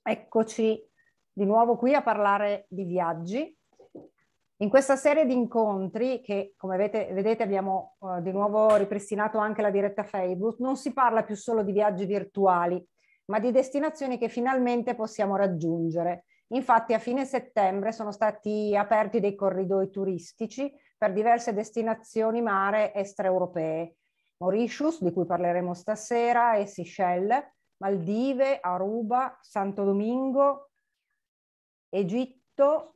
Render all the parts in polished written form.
Eccoci di nuovo qui a parlare di viaggi. In questa serie di incontri, che come vedete abbiamo di nuovo ripristinato anche la diretta Facebook, non si parla più solo di viaggi virtuali, ma di destinazioni che finalmente possiamo raggiungere. Infatti a fine settembre sono stati aperti dei corridoi turistici per diverse destinazioni mare extraeuropee. Mauritius, di cui parleremo stasera, e Seychelles, Maldive, Aruba, Santo Domingo, Egitto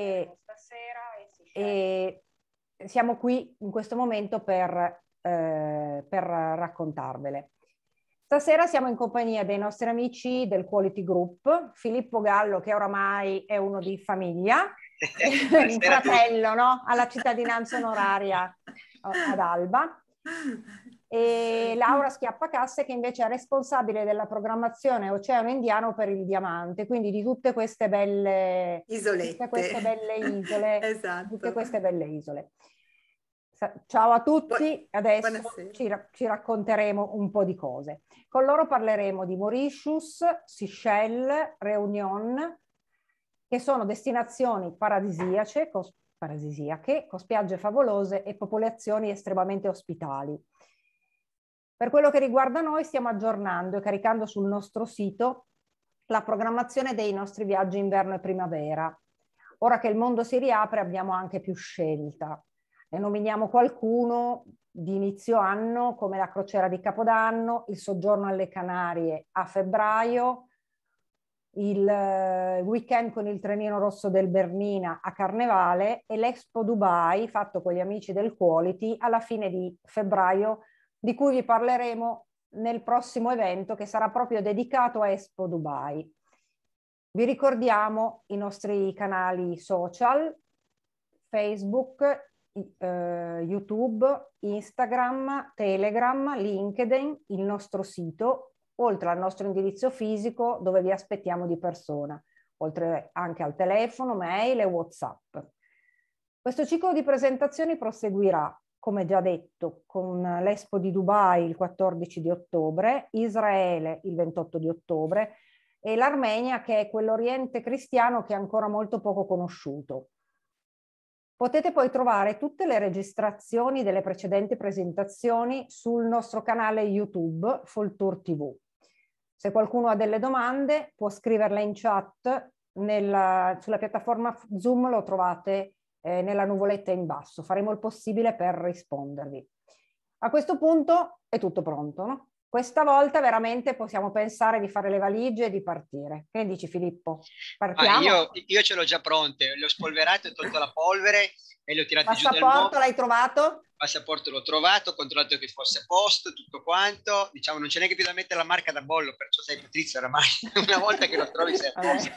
e siamo qui in questo momento per raccontarvele. Stasera siamo in compagnia dei nostri amici del Quality Group, Filippo Gallo, che oramai è uno di famiglia, un fratello, no? Alla cittadinanza onoraria ad Alba, e Laura Schiappacasse, che invece è responsabile della programmazione Oceano Indiano per il Diamante, quindi di tutte queste belle isolette, tutte queste belle isole, esatto. Tutte queste belle isole. Ciao a tutti, adesso ci racconteremo un po' di cose. Con loro parleremo di Mauritius, Seychelles, Réunion, che sono destinazioni paradisiache, con spiagge favolose e popolazioni estremamente ospitali. Per quello che riguarda noi, stiamo aggiornando e caricando sul nostro sito la programmazione dei nostri viaggi inverno e primavera. Ora che il mondo si riapre, abbiamo anche più scelta. Ne nominiamo qualcuno di inizio anno, come la crociera di Capodanno, il soggiorno alle Canarie a febbraio, il weekend con il trenino rosso del Bernina a Carnevale e l'Expo Dubai, fatto con gli amici del Quality, alla fine di febbraio, di cui vi parleremo nel prossimo evento che sarà proprio dedicato a Expo Dubai. Vi ricordiamo i nostri canali social, Facebook, YouTube, Instagram, Telegram, LinkedIn, il nostro sito, oltre al nostro indirizzo fisico dove vi aspettiamo di persona, oltre anche al telefono, mail e WhatsApp. Questo ciclo di presentazioni proseguirà, come già detto, con l'Expo di Dubai il 14 di ottobre, Israele il 28 di ottobre e l'Armenia, che è quell'Oriente cristiano che è ancora molto poco conosciuto. Potete poi trovare tutte le registrazioni delle precedenti presentazioni sul nostro canale YouTube Fulltour TV. Se qualcuno ha delle domande può scriverle in chat, sulla piattaforma Zoom lo trovate nella nuvoletta in basso. Faremo il possibile per rispondervi. A questo punto è tutto pronto, no? Questa volta veramente possiamo pensare di fare le valigie e di partire. Che dici, Filippo? Partiamo? Io ce l'ho già pronte, le ho spolverate, ho tolto la polvere e le ho tirate giù dal mobile. Passaporto l'hai trovato? Passaporto l'ho trovato, ho controllato che fosse a posto, tutto quanto. Diciamo, non c'è neanche più da mettere la marca da bollo, perciò sai, Patrizia, oramai una volta che lo trovi sei a posto.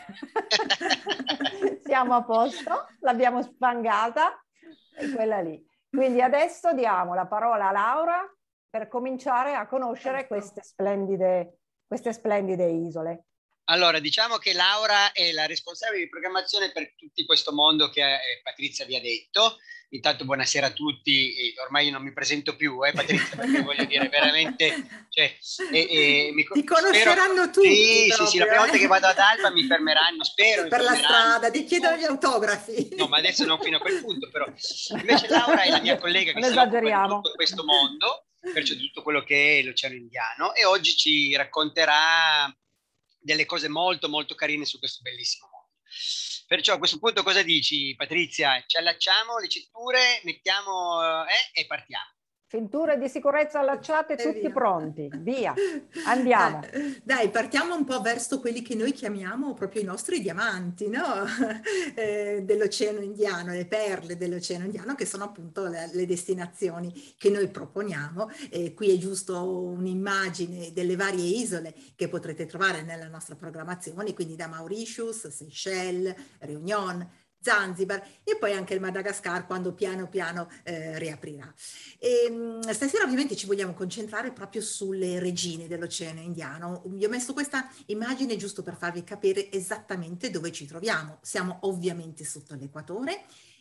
Siamo a posto, l'abbiamo spangata, è quella lì. Quindi adesso diamo la parola a Laura per cominciare a conoscere queste splendide isole. Allora, diciamo che Laura è la responsabile di programmazione per tutto questo mondo che Patrizia vi ha detto. Intanto buonasera a tutti, ormai io non mi presento più, Patrizia, perché voglio dire veramente... Cioè, ti conosceranno tutti. Sì, la prima volta che vado ad Alba mi fermeranno, spero. Per la strada, ti chiedono gli autografi. No, ma adesso non fino a quel punto, però. Invece Laura è la mia collega che si occupa di tutto questo mondo, perciò tutto quello che è l'Oceano Indiano, e oggi ci racconterà delle cose molto molto carine su questo bellissimo mondo. Perciò a questo punto cosa dici, Patrizia? Ci allacciamo le cinture, mettiamo e partiamo. Cinture di sicurezza allacciate, tutti via. Pronti, via, andiamo. Dai, partiamo un po' verso quelli che noi chiamiamo proprio i nostri diamanti, no? Dell'Oceano Indiano, le perle dell'Oceano Indiano, che sono appunto le destinazioni che noi proponiamo. Qui è giusto un'immagine delle varie isole che potrete trovare nella nostra programmazione, quindi da Mauritius, Seychelles, Réunion, Zanzibar e poi anche il Madagascar quando piano piano riaprirà. Stasera ovviamente ci vogliamo concentrare proprio sulle regine dell'Oceano Indiano. Vi ho messo questa immagine giusto per farvi capire esattamente dove ci troviamo. Siamo ovviamente sotto l'equatore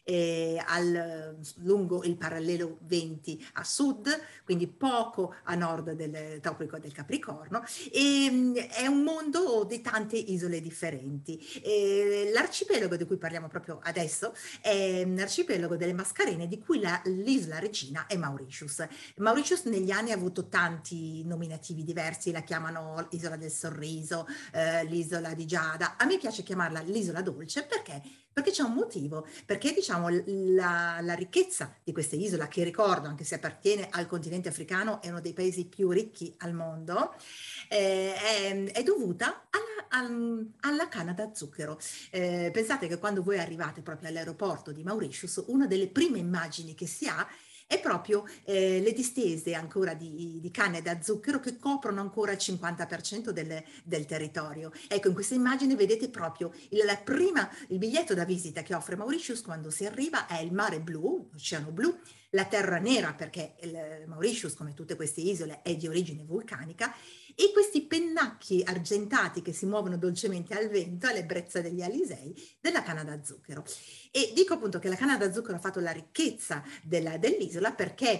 lungo il parallelo 20 a sud, quindi poco a nord del tropico del Capricorno, e è un mondo di tante isole differenti. L'arcipelago di cui parliamo proprio adesso è l'arcipelago delle Mascarene, di cui l'isola regina è Mauritius. Mauritius negli anni ha avuto tanti nominativi diversi, la chiamano l'isola del sorriso, l'isola di Giada. A me piace chiamarla l'isola dolce perché c'è un motivo, perché diciamo la ricchezza di questa isola, che ricordo, anche se appartiene al continente africano, è uno dei paesi più ricchi al mondo, è dovuta alla canna da zucchero. Pensate che quando voi arrivate proprio all'aeroporto di Mauritius, una delle prime immagini che si ha è proprio le distese ancora di canne da zucchero che coprono ancora il 50% del territorio. Ecco, in questa immagine vedete proprio il biglietto da visita che offre Mauritius quando si arriva è il mare blu, l'oceano blu, la terra nera, perché Mauritius, come tutte queste isole, è di origine vulcanica, e questi pennacchi argentati che si muovono dolcemente al vento, all'ebbrezza degli alisei, della canna da zucchero. E dico appunto che la canna da zucchero ha fatto la ricchezza dell'isola, perché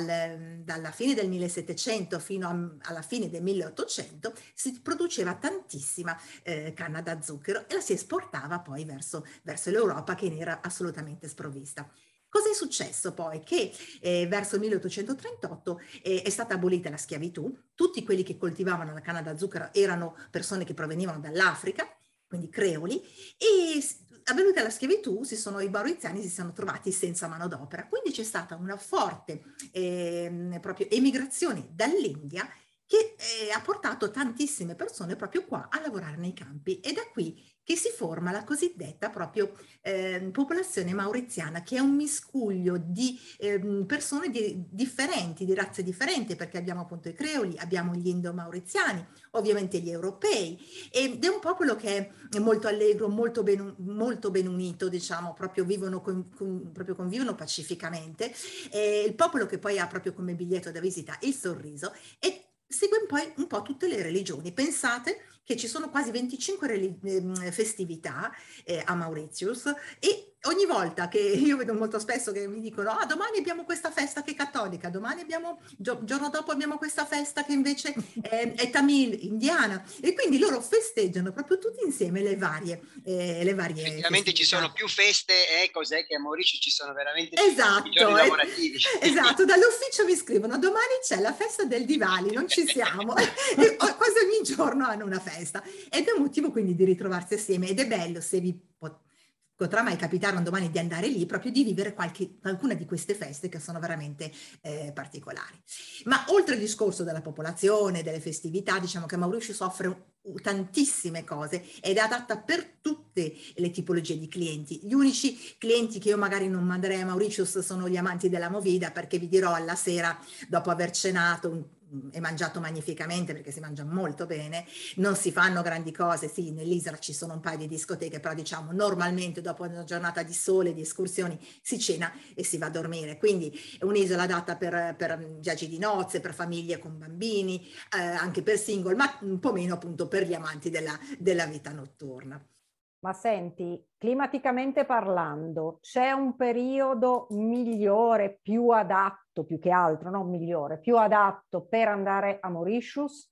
dalla fine del 1700 fino alla fine del 1800 si produceva tantissima canna da zucchero e la si esportava poi verso l'Europa, che ne era assolutamente sprovvista. Cosa è successo poi? Che verso il 1838 è stata abolita la schiavitù, tutti quelli che coltivavano la canna da zucchero erano persone che provenivano dall'Africa, quindi creoli, e avvenuta la schiavitù i mauriziani si sono trovati senza manodopera, quindi c'è stata una forte proprio emigrazione dall'India che ha portato tantissime persone proprio qua a lavorare nei campi, ed è qui che si forma la cosiddetta proprio popolazione mauriziana, che è un miscuglio di persone differenti, di razze differenti, perché abbiamo appunto i creoli, abbiamo gli indo-mauriziani, ovviamente gli europei, ed è un popolo che è molto allegro, molto ben unito, diciamo, proprio convivono pacificamente. Il popolo che poi ha proprio come biglietto da visita il sorriso, e segue poi un po' tutte le religioni. Pensate che ci sono quasi 25 festività a Mauritius, e ogni volta che io vedo molto spesso che mi dicono domani abbiamo questa festa che è cattolica, domani giorno dopo abbiamo questa festa che invece è tamil, indiana, e quindi loro festeggiano proprio tutti insieme le varie effettivamente festività. Ci sono più feste, cos'è che a Mauritius ci sono veramente esatto, giorni lavorativi. Esatto, dall'ufficio mi scrivono domani c'è la festa del Diwali, non ci siamo, e quasi ogni giorno hanno una festa, ed è un motivo quindi di ritrovarsi assieme, ed è bello, se vi potrà mai capitare un domani di andare lì, proprio di vivere qualcuna di queste feste che sono veramente particolari. Ma oltre il discorso della popolazione, delle festività, diciamo che Mauritius offre tantissime cose ed è adatta per tutte le tipologie di clienti. Gli unici clienti che io magari non manderei a Mauritius sono gli amanti della movida, perché vi dirò, alla sera, dopo aver cenato e mangiato magnificamente, perché si mangia molto bene, non si fanno grandi cose. Sì, nell'isola ci sono un paio di discoteche, però diciamo normalmente dopo una giornata di sole, di escursioni, si cena e si va a dormire, quindi è un'isola adatta per viaggi di nozze, per famiglie con bambini, anche per single, ma un po' meno appunto per gli amanti della vita notturna. Ma senti, climaticamente parlando, c'è un periodo migliore, più adatto, più che altro, non migliore, più adatto per andare a Mauritius?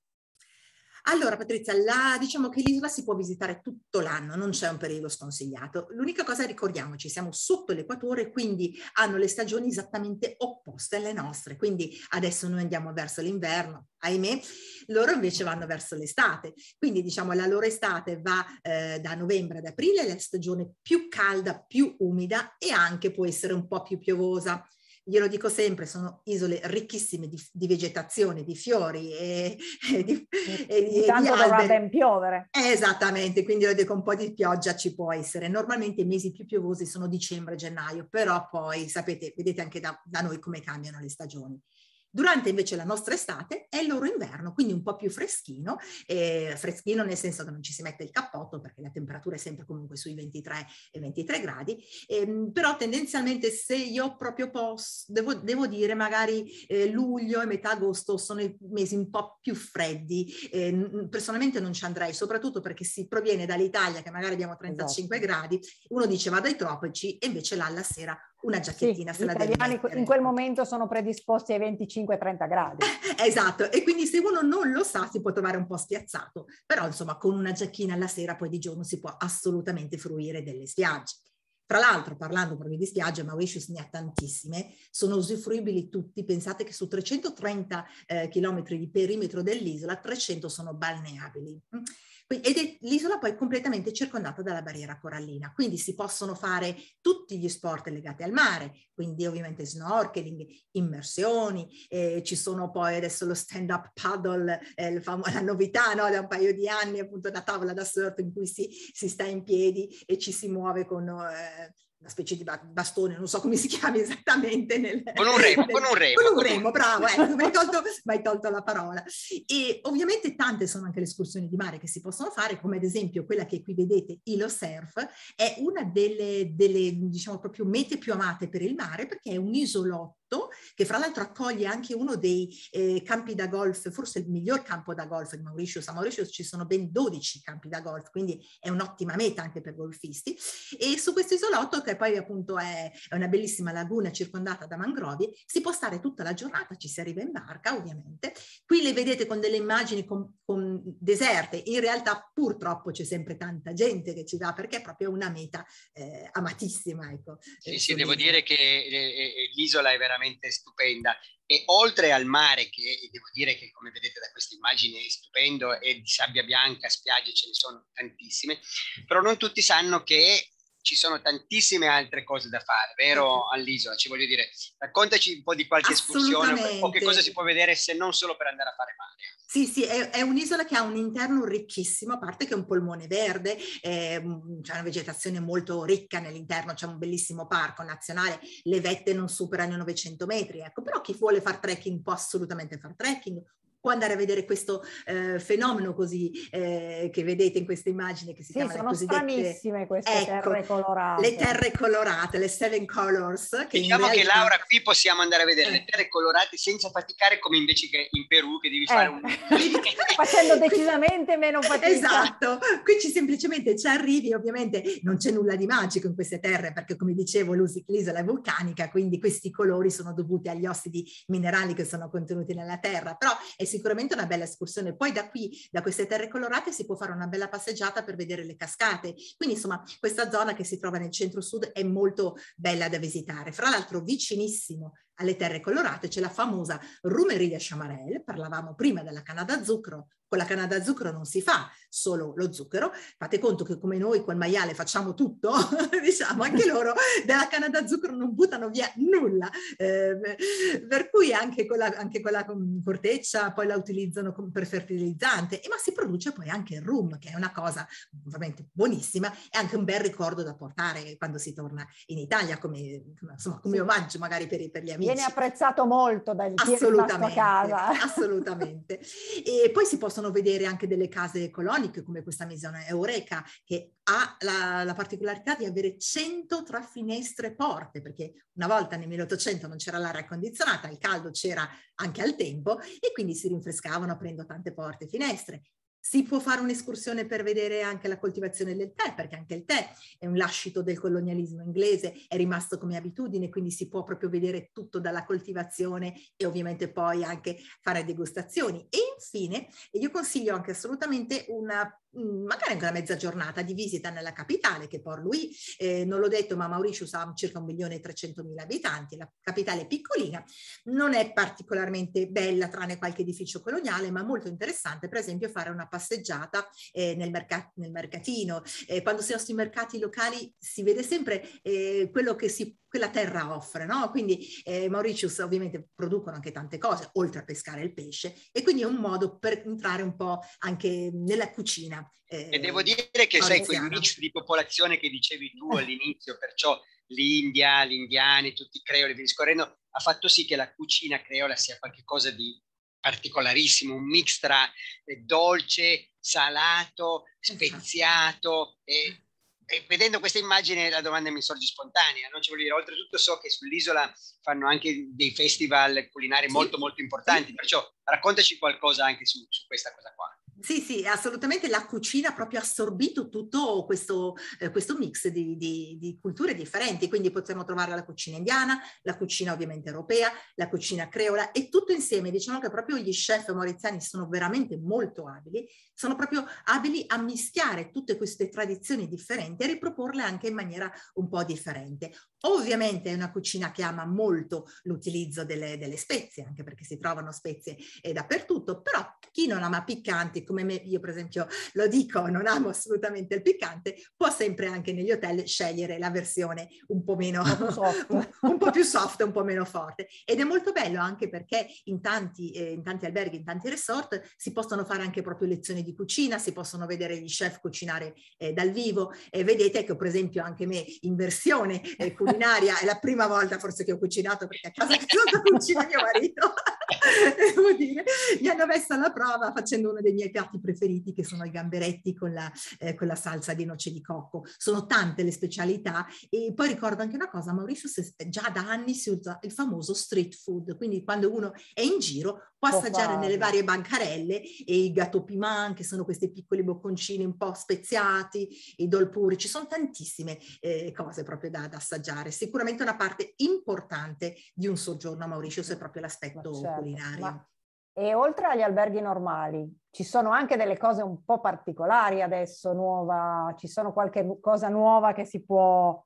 Allora Patrizia, diciamo che l'isola si può visitare tutto l'anno, non c'è un periodo sconsigliato. L'unica cosa, ricordiamoci, siamo sotto l'equatore, quindi hanno le stagioni esattamente opposte alle nostre. Quindi adesso noi andiamo verso l'inverno, ahimè, loro invece vanno verso l'estate. Quindi diciamo la loro estate va da novembre ad aprile, la stagione più calda, più umida, e anche può essere un po' più piovosa. Glielo dico sempre, sono isole ricchissime di vegetazione, di fiori e di tanto dovrà ben piovere. Esattamente, quindi lo dico, un po' di pioggia ci può essere. Normalmente i mesi più piovosi sono dicembre e gennaio, però poi sapete, vedete anche da noi come cambiano le stagioni. Durante invece la nostra estate è il loro inverno, quindi un po' più freschino, freschino nel senso che non ci si mette il cappotto perché la temperatura è sempre comunque sui 23 e 23 gradi, però tendenzialmente se io proprio posso, devo dire magari luglio e metà agosto sono i mesi un po' più freddi, personalmente non ci andrei, soprattutto perché si proviene dall'Italia che magari abbiamo 35 gradi, uno dice vado ai tropici e invece là alla sera una giacchettina se la deve mettere. Gli italiani in quel momento sono predisposti ai 25-30 gradi. Esatto, e quindi se uno non lo sa si può trovare un po' spiazzato, però insomma con una giacchina alla sera poi di giorno si può assolutamente fruire delle spiagge. Tra l'altro, parlando proprio di spiagge, Mauritius ne ha tantissime, sono usufruibili tutti, pensate che su 330 chilometri di perimetro dell'isola, 300 sono balneabili. Ed l'isola poi è completamente circondata dalla barriera corallina, quindi si possono fare tutti gli sport legati al mare, quindi ovviamente snorkeling, immersioni, ci sono poi adesso lo stand-up paddle, la novità, no? Da un paio di anni, appunto una tavola da surf in cui si sta in piedi e ci si muove con una specie di bastone, non so come si chiami esattamente. Con un remo, bravo, mi hai tolto la parola. E ovviamente tante sono anche le escursioni di mare che si possono fare, come ad esempio quella che qui vedete, Ilo Surf, è una delle diciamo proprio mete più amate per il mare, perché è un isolotto che fra l'altro accoglie anche uno dei campi da golf, forse il miglior campo da golf di Mauritius. A Mauritius ci sono ben 12 campi da golf, quindi è un'ottima meta anche per golfisti. E su questo isolotto, che poi appunto è una bellissima laguna circondata da mangrovi, si può stare tutta la giornata, ci si arriva in barca ovviamente. Qui le vedete con delle immagini con deserte, in realtà purtroppo c'è sempre tanta gente che ci va perché è proprio una meta amatissima. Ecco, sì, devo dire che l'isola è veramente stupenda, e oltre al mare, che devo dire che come vedete da queste immagini è stupendo, e di sabbia bianca, spiagge ce ne sono tantissime, però non tutti sanno che ci sono tantissime altre cose da fare, vero, all'isola? Ci voglio dire, raccontaci un po' di qualche escursione o che cosa si può vedere se non solo per andare a fare mare. Sì, è un'isola che ha un interno ricchissimo, a parte che è un polmone verde, c'è una vegetazione molto ricca nell'interno, c'è un bellissimo parco nazionale, le vette non superano i 900 metri, ecco, però chi vuole fare trekking può assolutamente fare trekking, può andare a vedere questo fenomeno così che vedete in queste immagini che si chiamano le cosiddette... Sono stranissime queste terre colorate. Le terre colorate, le 7 colors. Che diciamo che Laura qui possiamo andare a vedere le terre colorate senza faticare, come invece che in Perù che devi fare un... facendo decisamente meno fatica. Esatto, qui semplicemente ci arrivi, ovviamente non c'è nulla di magico in queste terre perché come dicevo l'isola è vulcanica, quindi questi colori sono dovuti agli ossidi minerali che sono contenuti nella terra, però è sicuramente una bella escursione. Poi da qui, da queste terre colorate, si può fare una bella passeggiata per vedere le cascate. Quindi insomma questa zona che si trova nel centro-sud è molto bella da visitare. Fra l'altro vicinissimo alle terre colorate c'è la famosa Rumerie de Chamarel, parlavamo prima della canna da zucchero. Con la canna da zucchero non si fa solo lo zucchero, fate conto che come noi col maiale facciamo tutto, diciamo anche loro della canna da zucchero non buttano via nulla, per cui anche quella corteccia poi la utilizzano per fertilizzante, ma si produce poi anche il rum, che è una cosa veramente buonissima e anche un bel ricordo da portare quando si torna in Italia come omaggio magari per gli amici. Viene apprezzato molto dal chi è rimasto a casa. Assolutamente. E poi si possono vedere anche delle case coloniche come questa Maison Eureka, che ha la particolarità di avere 103 finestre porte, perché una volta nel 1800 non c'era l'aria condizionata, il caldo c'era anche al tempo e quindi si rinfrescavano aprendo tante porte e finestre. Si può fare un'escursione per vedere anche la coltivazione del tè, perché anche il tè è un lascito del colonialismo inglese, è rimasto come abitudine, quindi si può proprio vedere tutto dalla coltivazione e ovviamente poi anche fare degustazioni. E infine, io consiglio anche assolutamente magari anche una mezza giornata di visita nella capitale, che Port Louis, non l'ho detto, ma Mauritius ha circa 1.300.000 abitanti, la capitale è piccolina, non è particolarmente bella tranne qualche edificio coloniale, ma molto interessante, per esempio fare una passeggiata nel mercatino. Quando si va sui mercati locali si vede sempre quello che quella terra offre, no? Quindi Mauritius ovviamente producono anche tante cose, oltre a pescare il pesce, e quindi è un modo per entrare un po' anche nella cucina. E devo dire che sai, quel mix di popolazione che dicevi tu all'inizio, perciò l'India, gli indiani, tutti i creoli, via discorrendo, ha fatto sì che la cucina creola sia qualcosa di particolarissimo, un mix tra dolce, salato, speziato, e vedendo questa immagine la domanda mi sorge spontanea, no? Cioè, vuol dire, oltretutto so che sull'isola fanno anche dei festival culinari molto molto importanti, perciò raccontaci qualcosa anche su questa cosa qua. Sì, sì, assolutamente la cucina ha proprio assorbito tutto questo mix di culture differenti, quindi possiamo trovare la cucina indiana, la cucina ovviamente europea, la cucina creola e tutto insieme. Diciamo che proprio gli chef mauriziani sono veramente molto abili, sono proprio abili a mischiare tutte queste tradizioni differenti e riproporle anche in maniera un po' differente. Ovviamente è una cucina che ama molto l'utilizzo delle spezie, anche perché si trovano spezie dappertutto, però chi non ama piccanti, come me, io per esempio lo dico, non amo assolutamente il piccante, può sempre anche negli hotel scegliere la versione un po' meno un po' più soft, un po' meno forte. Ed è molto bello anche perché in tanti alberghi, in tanti resort si possono fare anche proprio lezioni di cucina, si possono vedere gli chef cucinare dal vivo, e vedete che per esempio anche me in versione culinaria è la prima volta forse che ho cucinato, perché a casa cucina mio marito devo dire, mi hanno messo alla prova facendo uno dei miei piatti preferiti, che sono i gamberetti con la salsa di noce di cocco. Sono tante le specialità. E poi ricordo anche una cosa: a Mauritius già da anni si usa il famoso street food, quindi quando uno è in giro può assaggiare nelle varie bancarelle e i gâteau piment, che sono questi piccoli bocconcini un po' speziati, i dolpuri, ci sono tantissime cose proprio da assaggiare. Sicuramente una parte importante di un soggiorno a Mauritius è proprio l'aspetto culinario. E oltre agli alberghi normali, ci sono anche delle cose un po' particolari adesso, nuova, ci sono qualche cosa nuova che si può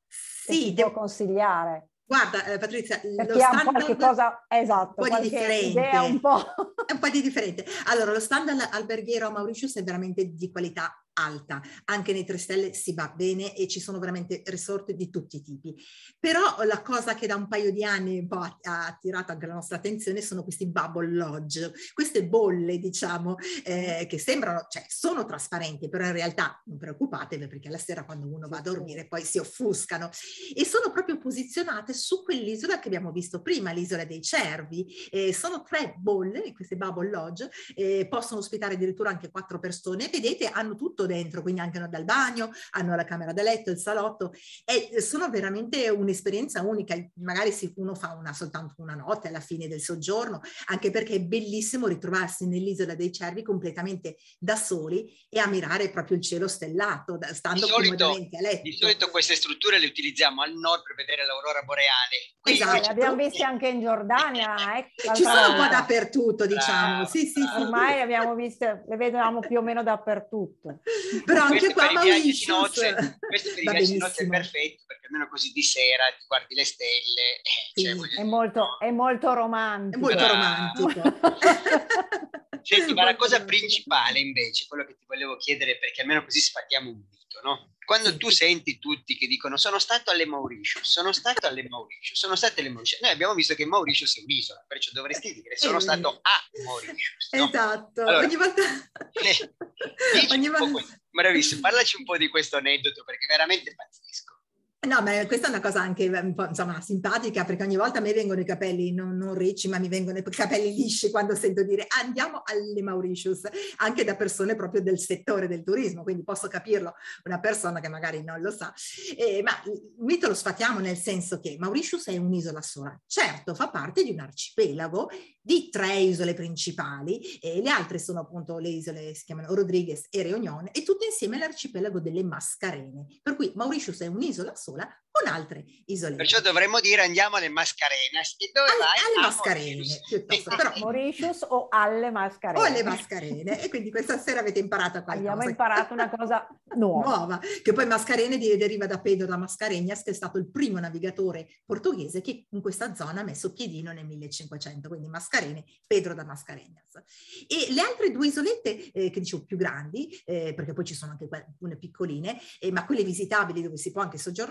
consigliare? Guarda, Patrizia, per chi ha qualche cosa, esatto, un po' di differente. Idea un po'. È un po' di differente. Allora, lo standard alberghiero a Mauritius è veramente di qualità alta, anche nei 3 stelle si va bene e ci sono veramente resort di tutti i tipi. Però la cosa che da un paio di anni un po' ha attirato anche la nostra attenzione sono questi bubble lodge, queste bolle, diciamo, che sembrano, cioè sono trasparenti, però in realtà non preoccupatevi, perché alla sera quando uno va a dormire poi si offuscano, e sono proprio posizionate su quell'isola che abbiamo visto prima, l'isola dei cervi. Sono 3 bolle, queste bubble lodge, possono ospitare addirittura anche 4 persone, vedete, hanno tutto dentro, quindi anche dal bagno, hanno la camera da letto, il salotto, e sono veramente un'esperienza unica. Magari uno fa soltanto una notte alla fine del soggiorno, anche perché è bellissimo ritrovarsi nell'isola dei cervi completamente da soli e ammirare proprio il cielo stellato, stando comodamente a letto. Di solito queste strutture le utilizziamo al nord per vedere l'aurora boreale. Esatto. Le abbiamo viste anche in Giordania. Ci sono un po' dappertutto, diciamo. Sì. Ormai le abbiamo viste, le vediamo più o meno dappertutto. Però anche qua Mauritius, questo per i viaggi di nozze è perfetto, perché almeno così di sera ti guardi le stelle. È molto romantico. È molto romantico. Senti, ma la cosa principale invece, quello che ti volevo chiedere, perché almeno così sfattiamo un mito, no? Quando tu senti tutti che dicono sono stato alle Mauritius, noi abbiamo visto che Mauritius è un'isola, perciò dovresti dire sono stato a Mauritius, no? Esatto, allora, ogni volta... Bravissimo, parlaci un po' di questo aneddoto, perché è veramente pazzesco. No, ma questa è una cosa anche un po', insomma, simpatica, perché ogni volta a me vengono i capelli non ricci, ma mi vengono i capelli lisci quando sento dire andiamo alle Mauritius, anche da persone proprio del settore del turismo, quindi posso capirlo, una persona che magari non lo sa. Ma il mito lo sfatiamo, nel senso che Mauritius è un'isola sola. Certo, fa parte di un arcipelago di 3 isole principali, e le altre sono appunto le isole, si chiamano Rodrigues e Réunion, e tutte insieme l'arcipelago delle Mascarene, per cui Mauritius è un'isola sola con altre isole. Perciò dovremmo dire andiamo alle Mascarenas. E dove vai? Alle Mascarene, piuttosto. Però Mauritius o alle Mascarene. O alle Mascarene. E quindi questa sera avete imparato qualcosa. Abbiamo imparato una cosa nuova. Che poi Mascarene deriva da Pedro da Mascarenhas, che è stato il primo navigatore portoghese che in questa zona ha messo piedino nel 1500, quindi Mascarene, Pedro da Mascarenhas. E le altre 2 isolette, che dicevo più grandi, perché poi ci sono anche alcune piccoline, ma quelle visitabili dove si può anche soggiornare, sono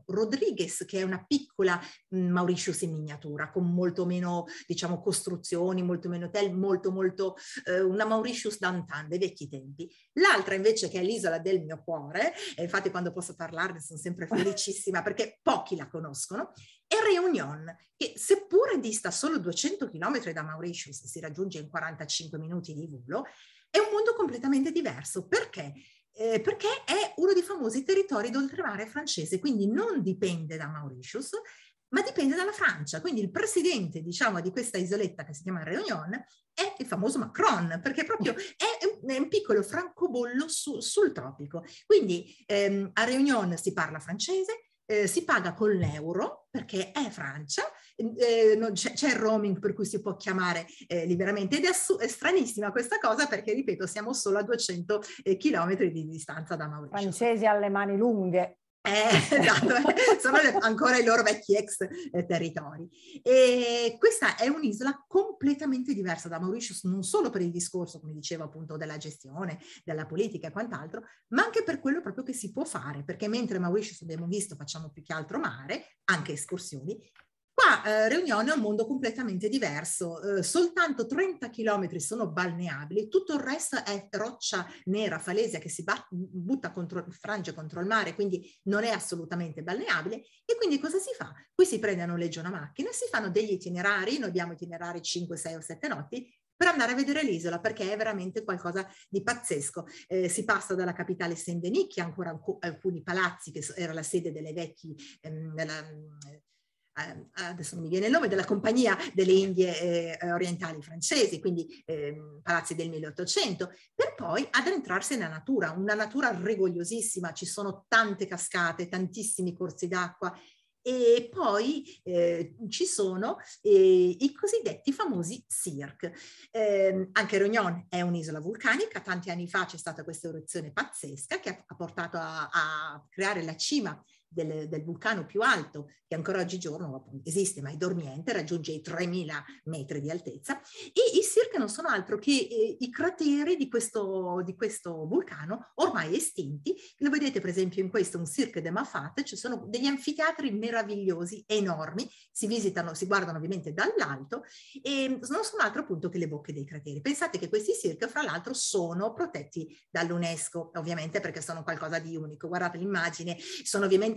Rodriguez, che è una piccola Mauritius in miniatura, con molto meno, diciamo, costruzioni, molto meno hotel, una Mauritius d'antan, dei vecchi tempi. L'altra invece, che è l'isola del mio cuore, e infatti quando posso parlarne sono sempre felicissima perché pochi la conoscono, è Réunion, che seppure dista solo 200 km da Mauritius, si raggiunge in 45 minuti di volo, è un mondo completamente diverso. Perché? Perché è uno dei famosi territori d'oltremare francese, quindi non dipende da Mauritius, ma dipende dalla Francia. Quindi il presidente, diciamo, di questa isoletta che si chiama Réunion è il famoso Macron, perché proprio è un piccolo francobollo sul tropico. Quindi a Réunion si parla francese, si paga con l'euro perché è Francia, c'è il roaming per cui si può chiamare liberamente, ed è stranissima questa cosa perché, ripeto, siamo solo a 200 chilometri di distanza da Mauritius. Francesi alle mani lunghe. Esatto, sono ancora i loro vecchi ex territori. E questa è un'isola completamente diversa da Mauritius, non solo per il discorso, come dicevo, appunto, della gestione, della politica e quant'altro, ma anche per quello proprio che si può fare, perché mentre Mauritius, abbiamo visto, facciamo più che altro mare, anche escursioni, qua Réunion è un mondo completamente diverso, soltanto 30 chilometri sono balneabili, tutto il resto è roccia nera falesia che si frange contro il mare, quindi non è assolutamente balneabile. E quindi cosa si fa? Qui si prende a noleggio una macchina, si fanno degli itinerari, noi abbiamo itinerari 5, 6 o 7 notti, per andare a vedere l'isola, perché è veramente qualcosa di pazzesco. Si passa dalla capitale Saint-Denis, che ha ancora alcuni palazzi, che era la sede delle vecchie adesso non mi viene il nome, della Compagnia delle Indie Orientali francesi, quindi palazzi del 1800, per poi addentrarsi nella natura, una natura rigogliosissima, ci sono tante cascate, tantissimi corsi d'acqua, e poi ci sono i cosiddetti famosi cirque. Anche Réunion è un'isola vulcanica, tanti anni fa c'è stata questa eruzione pazzesca che ha portato a creare la cima del vulcano più alto, che ancora oggigiorno esiste, ma è dormiente, raggiunge i 3000 metri di altezza, e i cirque non sono altro che i crateri di questo vulcano ormai estinti. Lo vedete per esempio in questo, un Cirque de Mafate, ci sono degli anfiteatri meravigliosi, enormi, si visitano, si guardano ovviamente dall'alto, e non sono altro appunto che le bocche dei crateri. Pensate che questi cirque, fra l'altro, sono protetti dall'UNESCO, ovviamente, perché sono qualcosa di unico. Guardate l'immagine, sono ovviamente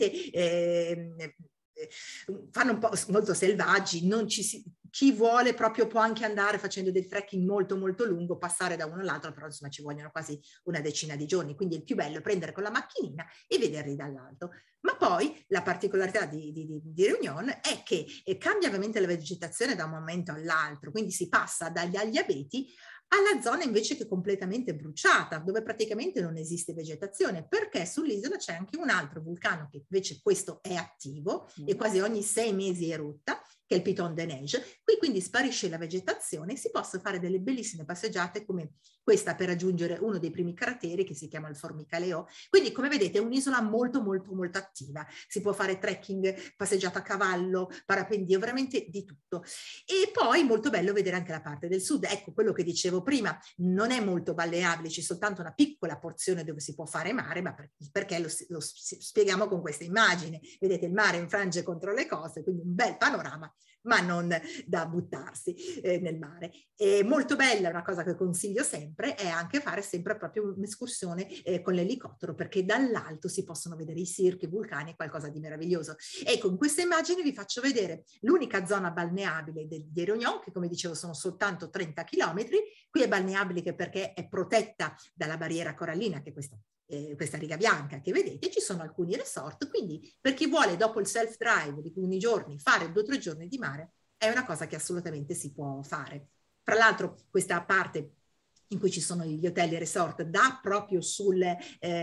fanno un po' molto selvaggi, chi vuole proprio può anche andare facendo del trekking molto molto lungo, passare da uno all'altro, però insomma ci vogliono quasi una decina di giorni, quindi il più bello è prendere con la macchinina e vederli dall'alto. Ma poi la particolarità di Réunion è che cambia ovviamente la vegetazione da un momento all'altro, quindi si passa dagli abeti alla zona invece che è completamente bruciata, dove praticamente non esiste vegetazione, perché sull'isola c'è anche un altro vulcano che invece questo è attivo e quasi ogni 6 mesi erutta, che è il Piton de Neige. Qui quindi sparisce la vegetazione e si possono fare delle bellissime passeggiate come questa per raggiungere uno dei primi crateri che si chiama il Formicaleo. Quindi come vedete è un'isola molto molto molto attiva, si può fare trekking, passeggiata a cavallo, parapendio, veramente di tutto. E poi molto bello vedere anche la parte del sud. Ecco quello che dicevo prima, non è molto balneabile, c'è soltanto una piccola porzione dove si può fare mare, ma perché lo spieghiamo con questa immagine. Vedete il mare infrange contro le coste, quindi un bel panorama, ma non da buttarsi nel mare. È molto bella, una cosa che consiglio sempre è anche fare sempre proprio un'escursione con l'elicottero, perché dall'alto si possono vedere i circhi, i vulcani, qualcosa di meraviglioso. Ecco, in questa immagine vi faccio vedere l'unica zona balneabile di Réunion, che come dicevo sono soltanto 30 chilometri. Qui è balneabile perché è protetta dalla barriera corallina, che è questa riga bianca che vedete. Ci sono alcuni resort, quindi per chi vuole dopo il self-drive di alcuni giorni fare 2 o 3 giorni di mare è una cosa che assolutamente si può fare. Tra l'altro questa parte in cui ci sono gli hotel e resort dà proprio sulla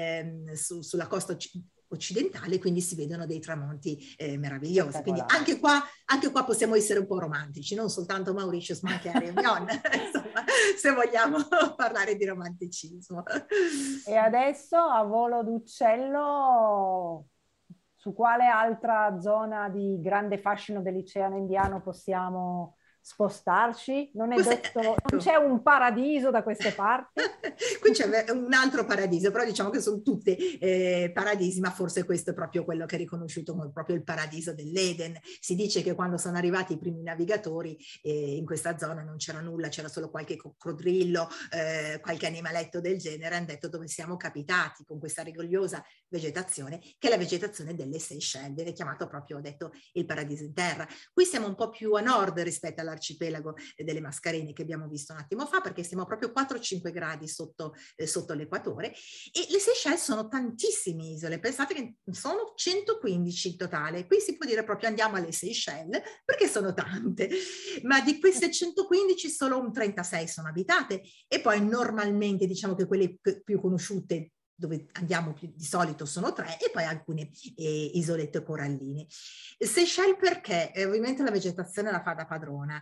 costa occidentale, quindi si vedono dei tramonti meravigliosi. Quindi anche qua possiamo essere un po' romantici, non soltanto Mauritius, ma anche a Réunion, insomma, se vogliamo parlare di romanticismo. E adesso a volo d'uccello, su quale altra zona di grande fascino dell'Oceano Indiano possiamo spostarci? Non è detto, non c'è un paradiso da queste parti? Qui c'è un altro paradiso, però diciamo che sono tutte paradisi, ma forse questo è proprio quello che è riconosciuto come proprio il paradiso dell'Eden. Si dice che quando sono arrivati i primi navigatori in questa zona non c'era nulla, c'era solo qualche coccodrillo, qualche animaletto del genere, hanno detto dove siamo capitati con questa rigogliosa vegetazione, che è la vegetazione delle Seychelles, viene chiamato proprio, ho detto, il paradiso in terra. Qui siamo un po' più a nord rispetto all'arcipelago delle Mascarene che abbiamo visto un attimo fa, perché siamo proprio 4-5 gradi sotto l'equatore, e le Seychelles sono tantissime isole, pensate che sono 115 in totale, qui si può dire proprio andiamo alle Seychelles perché sono tante, ma di queste 115 solo un 36 sono abitate, e poi normalmente diciamo che quelle più conosciute dove andiamo più di solito sono 3, e poi alcune isolette coralline. Seychelles perché? Ovviamente la vegetazione la fa da padrona,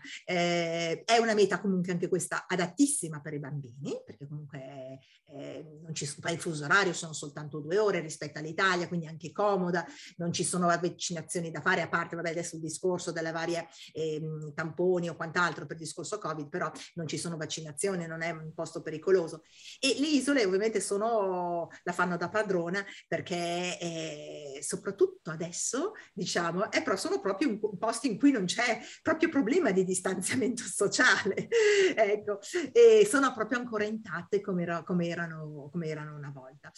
è una meta comunque anche questa adattissima per i bambini, perché comunque non ci sono, il fuso orario sono soltanto 2 ore rispetto all'Italia, quindi anche comoda, non ci sono vaccinazioni da fare, a parte vabbè adesso il discorso delle varie tamponi o quant'altro per il discorso Covid, però non ci sono vaccinazioni, non è un posto pericoloso, e le isole ovviamente la fanno da padrona perché soprattutto adesso diciamo sono proprio posti in cui non c'è proprio problema di distanziamento sociale, ecco, e sono proprio ancora intatte come erano una volta.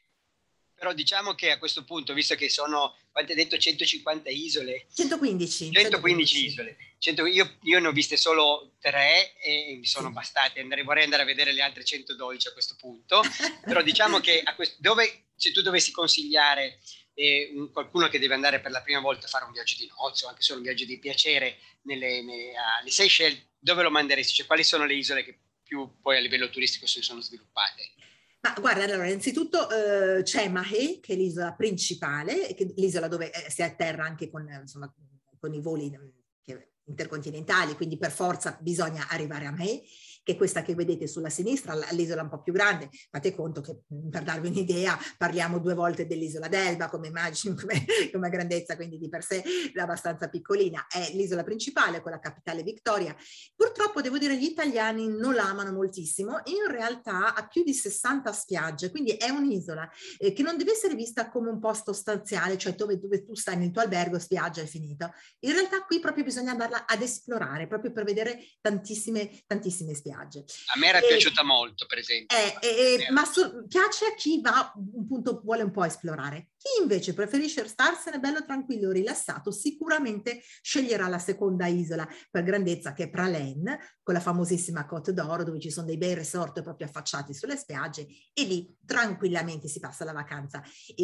Però diciamo che a questo punto, visto che sono, quante hai detto, 150 isole? 115 isole. Io ne ho viste solo 3 e mi sono bastate. Vorrei andare a vedere le altre 112 a questo punto. Però diciamo che se tu dovessi consigliare qualcuno che deve andare per la prima volta a fare un viaggio di nozze o anche solo un viaggio di piacere alle Seychelles, dove lo manderesti? Cioè, quali sono le isole che più poi a livello turistico si sono sviluppate? Ma guarda, allora, innanzitutto c'è Mahé, che è l'isola principale, l'isola dove si atterra anche con i voli intercontinentali, quindi per forza bisogna arrivare a Mahé, che è questa che vedete sulla sinistra, l'isola un po' più grande. Fate conto che, per darvi un'idea, parliamo 2 volte dell'isola d'Elba come immagine, come grandezza, quindi di per sé è abbastanza piccolina. È l'isola principale con la capitale Victoria. Purtroppo devo dire gli italiani non la amano moltissimo, in realtà ha più di 60 spiagge, quindi è un'isola che non deve essere vista come un posto stanziale, cioè dove tu stai nel tuo albergo, spiaggia, è finito. In realtà qui proprio bisogna andarla ad esplorare, proprio per vedere tantissime spiagge. A me era piaciuta molto, per esempio. Ma piace a chi va, appunto, vuole un po' esplorare. Chi invece preferisce starsene bello tranquillo, rilassato, sicuramente sceglierà la seconda isola per grandezza, che è Praslin, con la famosissima Côte d'Or, dove ci sono dei bei resort proprio affacciati sulle spiagge, e lì tranquillamente si passa la vacanza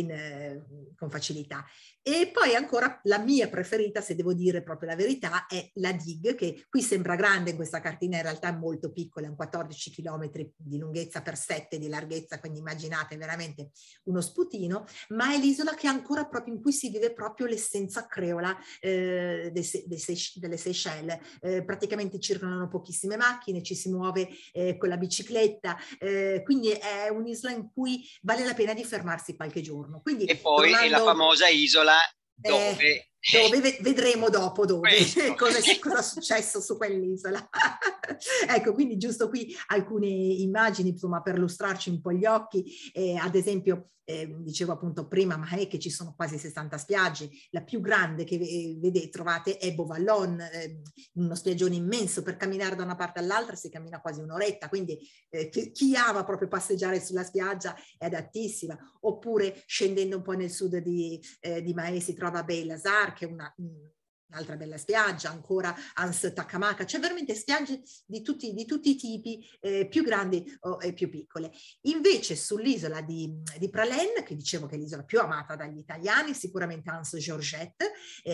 con facilità. E poi ancora la mia preferita, se devo dire proprio la verità, è la Digue, che qui sembra grande, in questa cartina in realtà è molto piccola, è un 14 km di lunghezza per 7 di larghezza, quindi immaginate veramente uno sputino, ma è l'isola che ancora proprio in cui si vive proprio l'essenza creola delle Seychelles. Praticamente circolano pochissime macchine, ci si muove con la bicicletta, quindi è un'isola in cui vale la pena di fermarsi qualche giorno. Quindi, e poi è la famosa isola dove vedremo dopo cosa è successo su quell'isola. Ecco, quindi giusto qui alcune immagini, insomma, per illustrarci un po' gli occhi. Ad esempio, dicevo appunto prima, ma è che ci sono quasi 60 spiagge. La più grande che trovate è Beau Vallon, uno spiaggione immenso. Per camminare da una parte all'altra si cammina quasi un'oretta, quindi chi ama proprio passeggiare sulla spiaggia è adattissima. Oppure scendendo un po' nel sud di Mahé si trova Baie-Lazare, che è un'altra bella spiaggia, ancora Anse Takamaca, c'è veramente spiagge di tutti i tipi, più grandi e più piccole. Invece sull'isola di Praslin, che dicevo che è l'isola più amata dagli italiani, sicuramente Anse Georgette,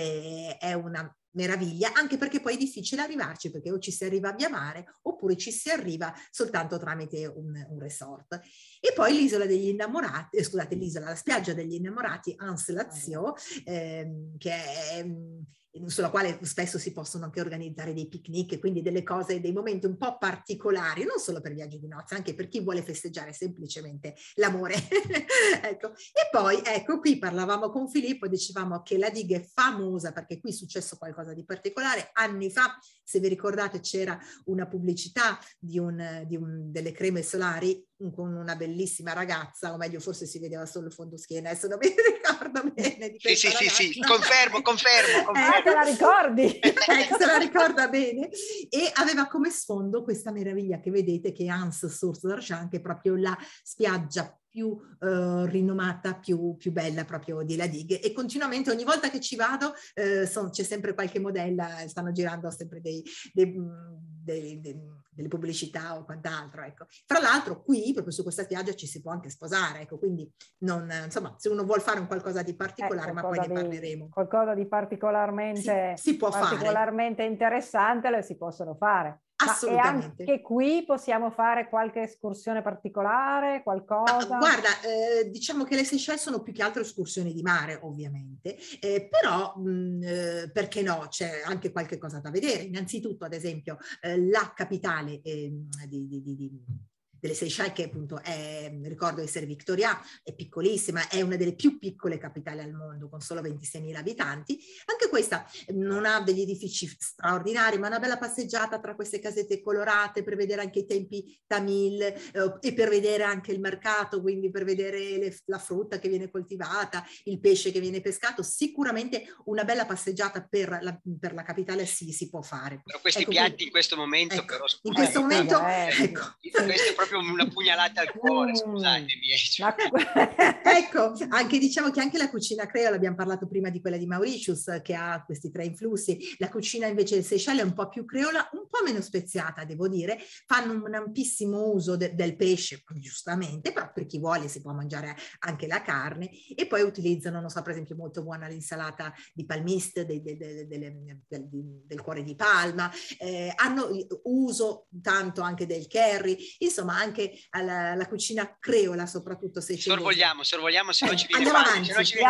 è una meraviglia, anche perché poi è difficile arrivarci, perché o ci si arriva via mare oppure ci si arriva soltanto tramite un resort. E poi l'isola degli innamorati, scusate, la spiaggia degli innamorati Anse-Lazio, che è sulla quale spesso si possono anche organizzare dei picnic, quindi delle cose, dei momenti un po' particolari, non solo per viaggi di nozze, anche per chi vuole festeggiare semplicemente l'amore. Ecco. E poi, ecco, qui parlavamo con Filippo e dicevamo che la diga è famosa perché qui è successo qualcosa di particolare. Anni fa, se vi ricordate, c'era una pubblicità delle creme solari con una bellissima ragazza, o meglio forse si vedeva solo il fondoschiena, adesso non mi ricordo bene di questa ragazza. Sì, confermo. Te la ricordi? Se la ricorda bene. E aveva come sfondo questa meraviglia che vedete, che è Anse Source d'Argent, che è proprio la spiaggia più rinomata, più bella proprio di La Digue, e continuamente ogni volta che ci vado c'è sempre qualche modella, stanno girando sempre delle pubblicità o quant'altro, ecco. Fra l'altro qui proprio su questa spiaggia ci si può anche sposare, ecco, quindi insomma, se uno vuol fare un qualcosa di particolare, ma poi ne parleremo, qualcosa di particolarmente si può particolarmente interessante, le si possono fare. Assolutamente. E anche qui possiamo fare qualche escursione particolare, qualcosa? Guarda, diciamo che le Seychelles sono più che altro escursioni di mare, ovviamente, però perché no, c'è anche qualche cosa da vedere. Innanzitutto, ad esempio, la capitale delle Seychelles, che appunto ricordo essere Victoria, è piccolissima, è una delle più piccole capitali al mondo, con solo 26.000 abitanti. Anche questa non ha degli edifici straordinari, ma una bella passeggiata tra queste casette colorate per vedere anche i templi Tamil e per vedere anche il mercato, quindi per vedere la frutta che viene coltivata, il pesce che viene pescato. Sicuramente una bella passeggiata per la capitale si può fare. Però questi piatti in questo momento, ecco, però, in questo momento, ecco. Questo è proprio una pugnalata al cuore, scusatemi. Ecco, anche diciamo che anche la cucina creola, abbiamo parlato prima di quella di Mauritius, che ha questi 3 influssi. La cucina invece del Seychelles è un po' più creola, un po' meno speziata, devo dire. Fanno un ampissimo uso del pesce, giustamente, però per chi vuole si può mangiare anche la carne, e poi utilizzano, non so, per esempio molto buona l'insalata di palmiste, del cuore di palma, hanno uso tanto anche del curry, insomma anche alla cucina creola, soprattutto se sorvogliamo, se no ci viene andiamo avanti. avanti,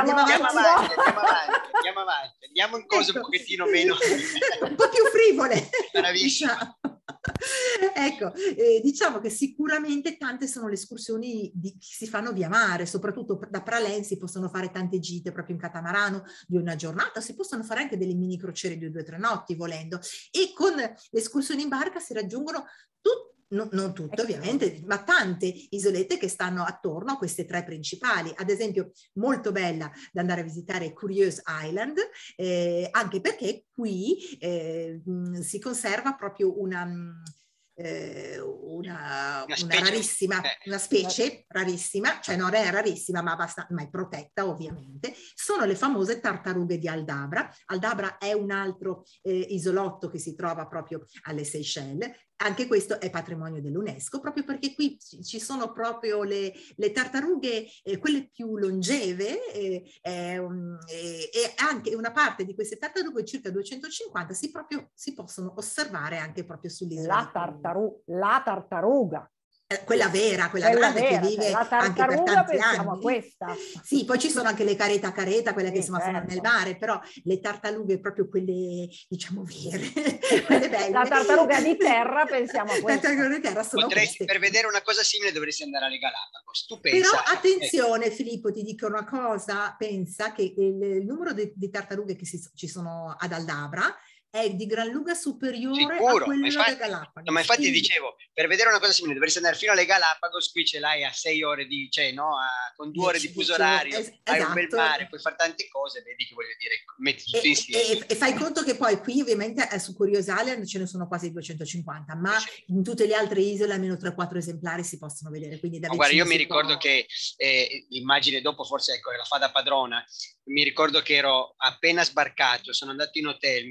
andiamo in cose un pochettino meno un po' più frivole. Bravissima. Ecco, diciamo che sicuramente tante sono le escursioni che si fanno via mare, soprattutto da Praslin si possono fare tante gite proprio in catamarano di una giornata, si possono fare anche delle mini crociere di 2 o 3 notti volendo, e con le escursioni in barca si raggiungono non tutte ovviamente, ma tante isolette che stanno attorno a queste 3 principali. Ad esempio, molto bella da andare a visitare Curious Island, anche perché qui si conserva proprio una rarissima, una specie rarissima, cioè non è rarissima ma è protetta ovviamente, sono le famose tartarughe di Aldabra. Aldabra è un altro isolotto che si trova proprio alle Seychelles. Anche questo è patrimonio dell'UNESCO, proprio perché qui ci sono proprio le tartarughe, quelle più longeve, e anche una parte di queste tartarughe, circa 250, si possono osservare anche proprio sull'isola. La tartaruga. Quella vera, quella grande, che vive anche per tanti anni. A questa. Sì, poi ci sono anche le careta, quelle che sono nel mare, però le tartarughe proprio quelle, diciamo, vere, quelle belle. La tartaruga di terra, pensiamo a questa. La tartaruga di terra sono queste. Per vedere una cosa simile dovresti andare alle Galapagos. Tu pensa, però attenzione Filippo, ti dico una cosa, pensa che il numero di tartarughe che ci sono ad Aldabra è di gran lunga superiore a quello delle Galapagos. Ma infatti dicevo, per vedere una cosa simile dovresti andare fino alle Galapagos, qui ce l'hai a 6 ore con 2 ore di fuso orario, hai un bel mare, puoi fare tante cose, vedi che voglio dire, metti tutto insieme. E fai conto che poi qui ovviamente su Curious Island ce ne sono quasi 250, ma in tutte le altre isole almeno 3-4 esemplari si possono vedere, quindi da vicino. Guarda, io mi ricordo che l'immagine dopo forse la fa da padrona, mi ricordo che ero appena sbarcato, sono andato in hotel, mi sono tolto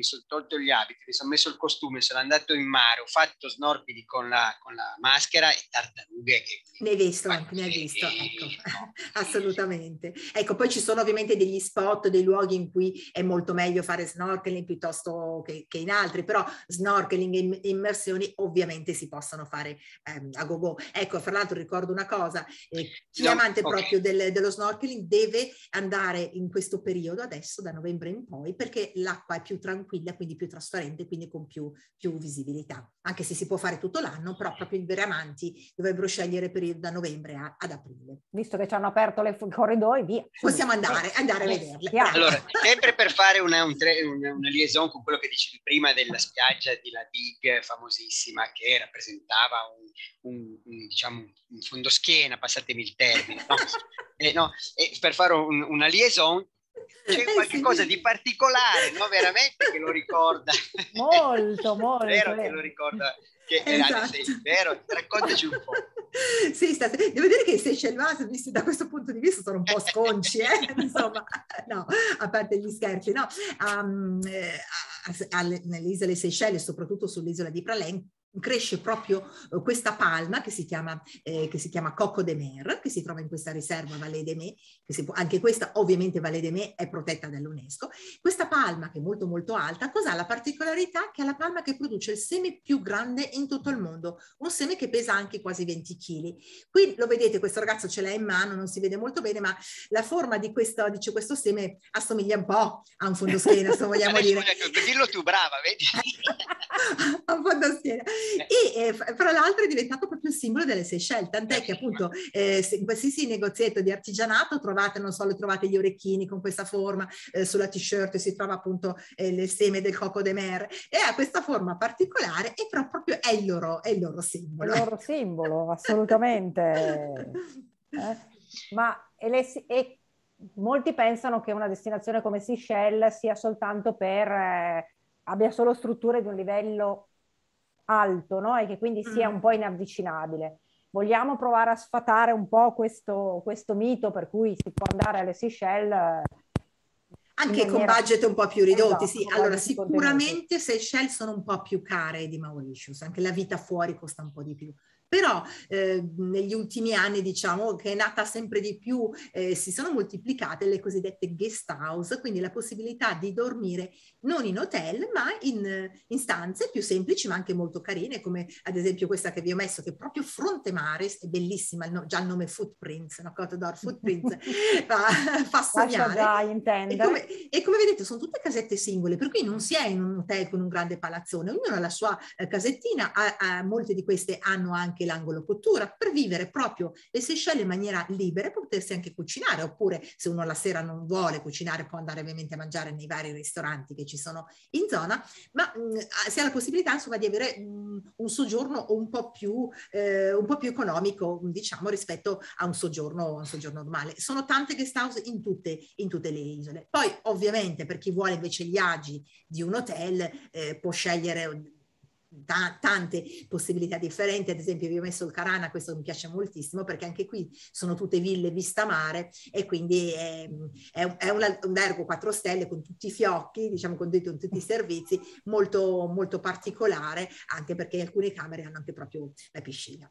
tolto gli abiti, mi sono messo il costume, sono andato in mare, ho fatto snorkeling con la maschera e tartarughe. Ne hai visto, ecco, no. Assolutamente. Ecco, poi ci sono ovviamente degli spot, dei luoghi in cui è molto meglio fare snorkeling piuttosto che in altri, però snorkeling e immersioni ovviamente si possono fare a go-go. Ecco, fra l'altro ricordo una cosa, chi è amante proprio dello snorkeling deve andare in questo periodo adesso, da novembre in poi, perché l'acqua è più tranquilla, quindi più trasparente, quindi con più visibilità. Anche se si può fare tutto l'anno, però proprio i veri amanti dovrebbero scegliere periodo da novembre ad aprile. Visto che ci hanno aperto i corridoi, via. Possiamo andare a vederle. Allora, sempre per fare una liaison con quello che dicevi prima della spiaggia di La Digue, famosissima, che rappresentava diciamo, un fondoschiena, passatemi il termine, no? Per fare una liaison, c'è qualche cosa di particolare, no? Veramente che lo ricorda. Molto. Vero che lo ricorda. Esatto. Vero? Raccontaci un po'. Sì, devo dire che i Seychelles, visti da questo punto di vista, sono un po' sconci, insomma, no, a parte gli scherzi, no? Nelle isole Seychelles, soprattutto sull'isola di Praslin, cresce proprio questa palma che si chiama Coco de Mer, che si trova in questa riserva Vallée des Mets, anche questa ovviamente Vallée des Mets è protetta dall'UNESCO. Questa palma, che è molto molto alta, cos'ha la particolarità? Che è la palma che produce il seme più grande in tutto il mondo, un seme che pesa anche quasi 20 kg. Qui lo vedete, questo ragazzo ce l'ha in mano, non si vede molto bene, ma la forma di questo seme assomiglia un po' a un fondoschiena, se vogliamo dire. Dillo tu, brava, vedi? A un fondoschiena. E fra l'altro è diventato proprio il simbolo delle Seychelles, tant'è che appunto in qualsiasi negozietto di artigianato trovate gli orecchini con questa forma, sulla t-shirt si trova appunto il seme del Coco de Mer, e ha questa forma particolare e proprio è il loro simbolo. È il loro simbolo, assolutamente. Ma molti pensano che una destinazione come Seychelles sia soltanto abbia solo strutture di un livello alto, no? E che quindi sia un po' inavvicinabile. Vogliamo provare a sfatare un po' questo mito per cui si può andare alle Seychelles anche con budget un po' più ridotti, esatto, sì. Allora sicuramente Seychelles sono un po' più care di Mauritius, anche la vita fuori costa un po' di più. Però negli ultimi anni, diciamo, che è nata sempre di più, si sono moltiplicate le cosiddette guest house, quindi la possibilità di dormire non in hotel, ma in stanze più semplici, ma anche molto carine, come ad esempio questa che vi ho messo, che è proprio fronte mare, è bellissima, già il nome Footprints, una Côte d'Or Footprints, fa sognare. Già intendere. E come vedete sono tutte casette singole, per cui non si è in un hotel con un grande palazzone, ognuno ha la sua casettina, molte di queste hanno anche l'angolo cottura per vivere proprio le Seychelles in maniera libera e potersi anche cucinare, oppure se uno la sera non vuole cucinare può andare ovviamente a mangiare nei vari ristoranti che ci sono in zona, ma si ha la possibilità insomma di avere un soggiorno un po' più economico, diciamo, rispetto a un soggiorno normale. Sono tante guest house in tutte le isole. Poi ovviamente per chi vuole invece gli agi di un hotel può scegliere tante possibilità differenti. Ad esempio vi ho messo il Carana, questo mi piace moltissimo perché anche qui sono tutte ville vista mare e quindi è un albergo 4 stelle con tutti i fiocchi, diciamo, con tutti i servizi, molto molto particolare, anche perché alcune camere hanno anche proprio la piscina.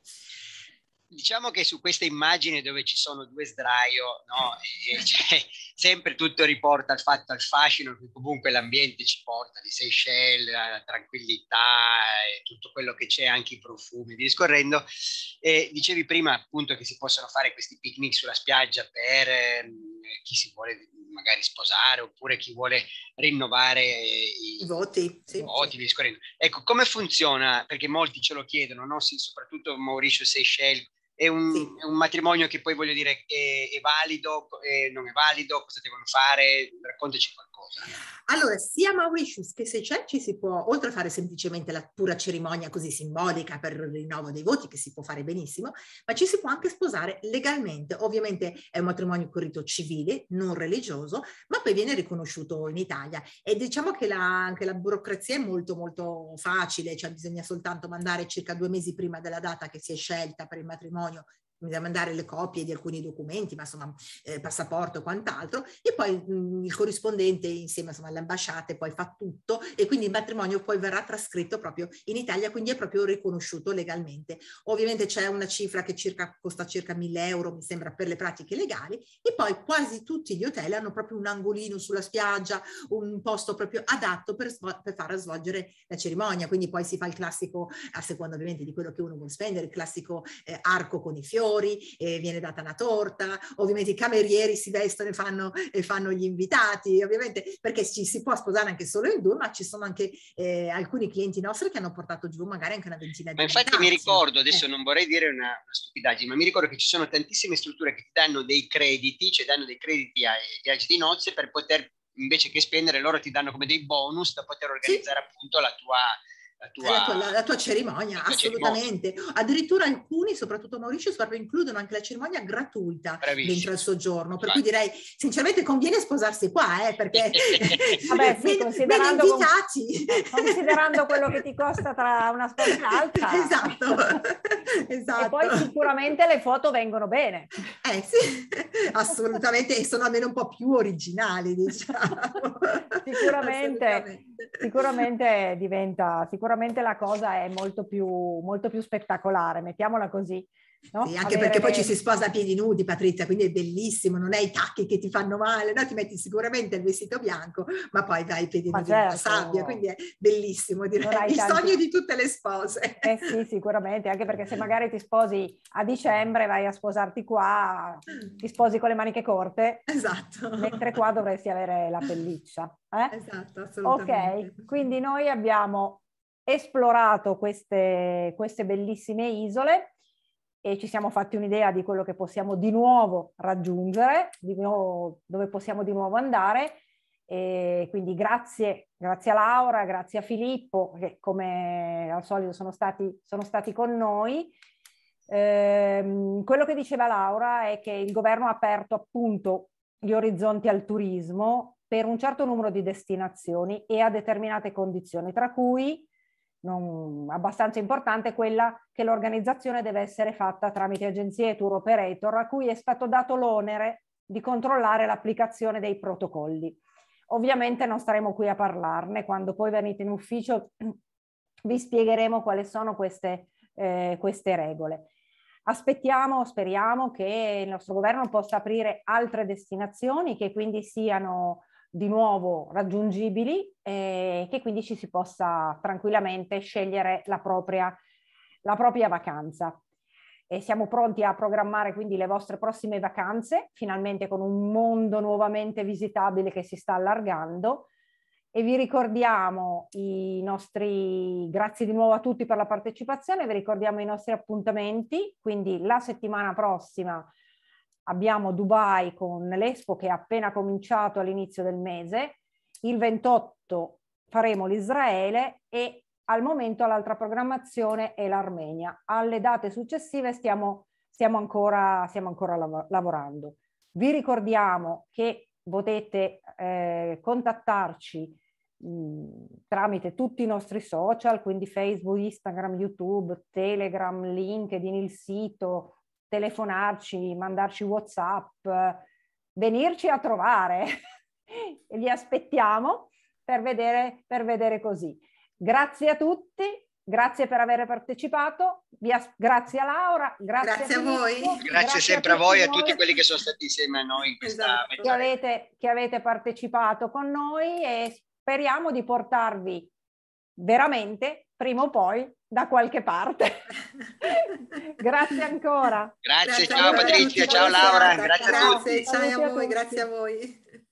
Diciamo che su questa immagine dove ci sono due sdraio, no? Cioè, sempre tutto riporta al fascino che comunque l'ambiente ci porta, di Seychelles, la tranquillità e tutto quello che c'è, anche i profumi, discorrendo. Dicevi prima appunto che si possono fare questi picnic sulla spiaggia per chi si vuole magari sposare oppure chi vuole rinnovare i voti, discorrendo. Ecco, come funziona? Perché molti ce lo chiedono, no? Sì, soprattutto Mauritius e Seychelles. È un matrimonio che poi, voglio dire, è valido, non è valido, cosa devono fare? Raccontaci qualcosa. Allora, sia Mauritius che Seychelles ci si può, oltre a fare semplicemente la pura cerimonia così simbolica per il rinnovo dei voti, che si può fare benissimo, ma ci si può anche sposare legalmente. Ovviamente è un matrimonio con rito civile, non religioso, ma poi viene riconosciuto in Italia. E diciamo che anche la burocrazia è molto molto facile, cioè bisogna soltanto mandare circa 2 mesi prima della data che si è scelta per il matrimonio bisogna mandare le copie di alcuni documenti, ma insomma passaporto e quant'altro, e poi il corrispondente insieme insomma alle ambasciate poi fa tutto, e quindi il matrimonio poi verrà trascritto proprio in Italia, quindi è proprio riconosciuto legalmente. Ovviamente c'è una cifra che costa circa 1.000 euro, mi sembra, per le pratiche legali, e poi quasi tutti gli hotel hanno proprio un angolino sulla spiaggia, un posto proprio adatto per far svolgere la cerimonia. Quindi poi si fa il classico, a seconda ovviamente di quello che uno vuole spendere, il classico arco con i fiori, viene data una torta, ovviamente i camerieri si vestono e fanno gli invitati, ovviamente, perché ci si può sposare anche solo in due, ma ci sono anche alcuni clienti nostri che hanno portato giù magari anche una ventina di invitati. Ma infatti mi ricordo, adesso non vorrei dire una stupidaggine, ma mi ricordo che ci sono tantissime strutture che ti danno dei crediti, cioè danno dei crediti ai viaggi di nozze per poter, invece che spendere, loro ti danno come dei bonus da poter organizzare appunto la tua cerimonia, assolutamente. Cerimonia. Addirittura alcuni, soprattutto Mauritius, proprio includono anche la cerimonia gratuita dentro il soggiorno, per cui direi sinceramente conviene sposarsi qua, perché vabbè, sì, considerando considerando quello che ti costa tra una sposa e l'altra. Esatto. E poi sicuramente le foto vengono bene. Sì, assolutamente, e sono almeno un po' più originali, diciamo. Sicuramente sicuramente la cosa è molto più spettacolare, mettiamola così. No? Sì, anche perché poi ci si sposa a piedi nudi, Patrizia, quindi è bellissimo, non è i tacchi che ti fanno male, no? Ti metti sicuramente il vestito bianco, ma poi vai ai piedi nudi nella sabbia, quindi è bellissimo, direi, il sogno di tutte le spose. Sì, sicuramente, anche perché se magari ti sposi a dicembre, vai a sposarti qua, ti sposi con le maniche corte, esatto, mentre qua dovresti avere la pelliccia. Esatto, assolutamente. Ok, quindi noi abbiamo esplorato queste bellissime isole e ci siamo fatti un'idea di quello che possiamo di nuovo raggiungere, dove possiamo di nuovo andare. E quindi grazie a Laura, grazie a Filippo, che come al solito sono stati con noi. Quello che diceva Laura è che il governo ha aperto appunto gli orizzonti al turismo per un certo numero di destinazioni e a determinate condizioni, tra cui abbastanza importante quella che l'organizzazione deve essere fatta tramite agenzie e tour operator a cui è stato dato l'onere di controllare l'applicazione dei protocolli. Ovviamente non staremo qui a parlarne, quando poi venite in ufficio vi spiegheremo quali sono queste regole. Speriamo che il nostro governo possa aprire altre destinazioni che quindi siano di nuovo raggiungibili e che quindi ci si possa tranquillamente scegliere la propria vacanza. E siamo pronti a programmare quindi le vostre prossime vacanze, finalmente con un mondo nuovamente visitabile che si sta allargando. E vi ricordiamo grazie di nuovo a tutti per la partecipazione, vi ricordiamo i nostri appuntamenti, quindi la settimana prossima abbiamo Dubai con l'Expo che è appena cominciato all'inizio del mese, il 28 faremo l'Israele e al momento l'altra programmazione è l'Armenia. Alle date successive stiamo ancora lavorando. Vi ricordiamo che potete contattarci tramite tutti i nostri social, quindi Facebook, Instagram, YouTube, Telegram, LinkedIn, il sito, telefonarci, mandarci WhatsApp, venirci a trovare e vi aspettiamo per vedere così. Grazie a tutti, grazie per aver partecipato, grazie a Laura, grazie a voi. Grazie sempre a voi e a tutti quelli che sono stati insieme a noi in questa che avete partecipato con noi e speriamo di portarvi veramente prima o poi da qualche parte. Grazie ancora. Grazie, ciao Patrizia, ciao Laura, grazie a tutti. Ciao a voi, grazie a voi.